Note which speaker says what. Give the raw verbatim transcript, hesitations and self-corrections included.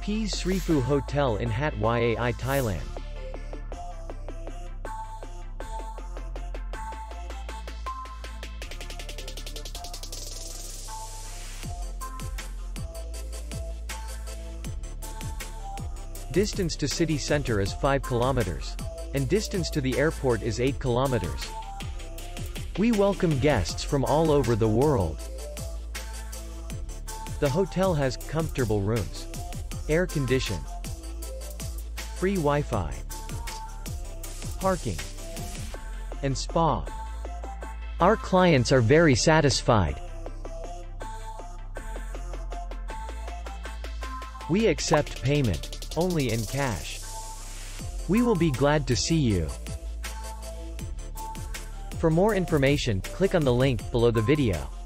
Speaker 1: Sriphu Hotel in Hat Yai, Thailand. Distance to city center is five kilometers. And distance to the airport is eight kilometers. We welcome guests from all over the world. The hotel has comfortable rooms, air condition, free Wi-Fi, parking, and spa. Our clients are very satisfied. We accept payment only in cash. We will be glad to see you. For more information, click on the link below the video.